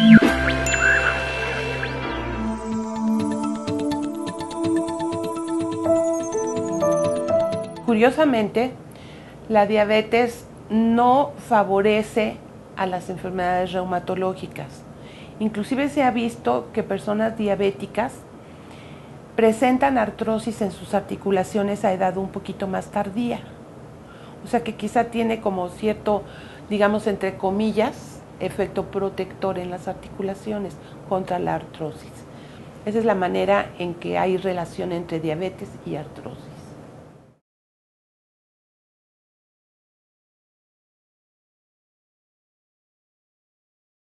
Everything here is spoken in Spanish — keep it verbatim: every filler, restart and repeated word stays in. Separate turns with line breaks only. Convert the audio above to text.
Curiosamente, la diabetes no favorece a las enfermedades reumatológicas. Inclusive se ha visto que personas diabéticas presentan artrosis en sus articulaciones a edad un poquito más tardía. O sea que quizá tiene como cierto, digamos entre comillas, efecto protector en las articulaciones contra la artrosis. Esa es la manera en que hay relación entre diabetes y artrosis.